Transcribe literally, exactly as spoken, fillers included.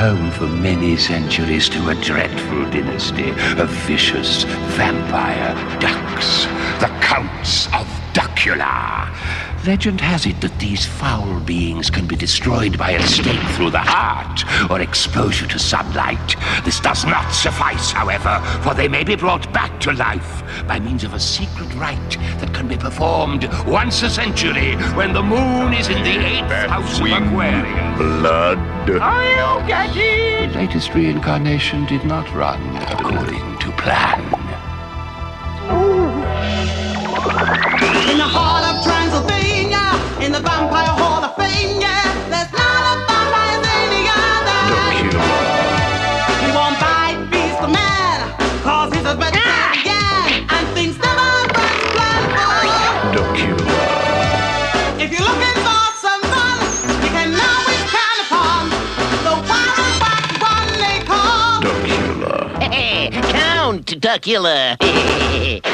home for many centuries to a dreadful dynasty of vicious vampire ducks, the Counts of Dracula. Legend has it that these foul beings can be destroyed by a stake through the heart or exposure to sunlight. This does not suffice, however, for they may be brought back to life by means of a secret rite that can be performed once a century when the moon is in the eighth house of Aquarius. Blood. Are you getting? The latest reincarnation did not run according to plan. In the heart of Transylvania, in the Vampire Hall of Fame, yeah, there's not a vampire as any other. He won't bite beast or man, cause he's a vegetarian, and things never run planned for. If you're looking for some fun, you can always count upon the wild back one they call Dracula. Count Dracula.